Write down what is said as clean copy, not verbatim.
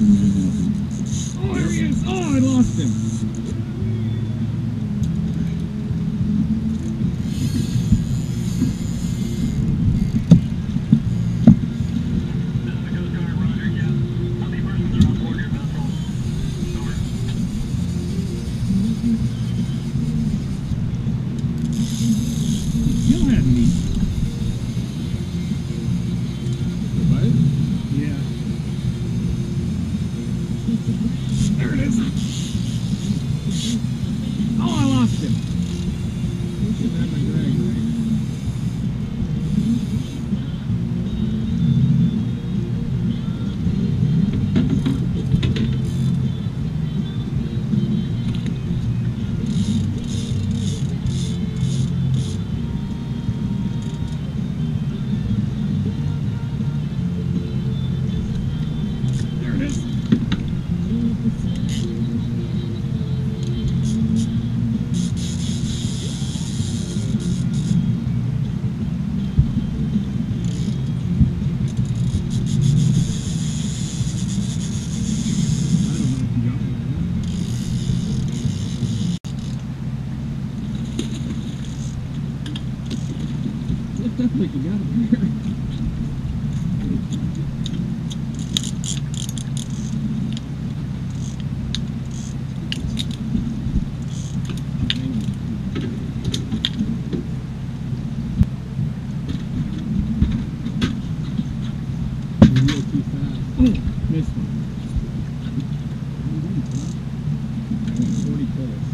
Oh, there he is! Oh, I lost him! Still had me. Yeah. There it is. Oh, I lost him. You should have my drag, right? There it is. Definitely you got it there. Real too fast. Oh, missed one. 40 kills.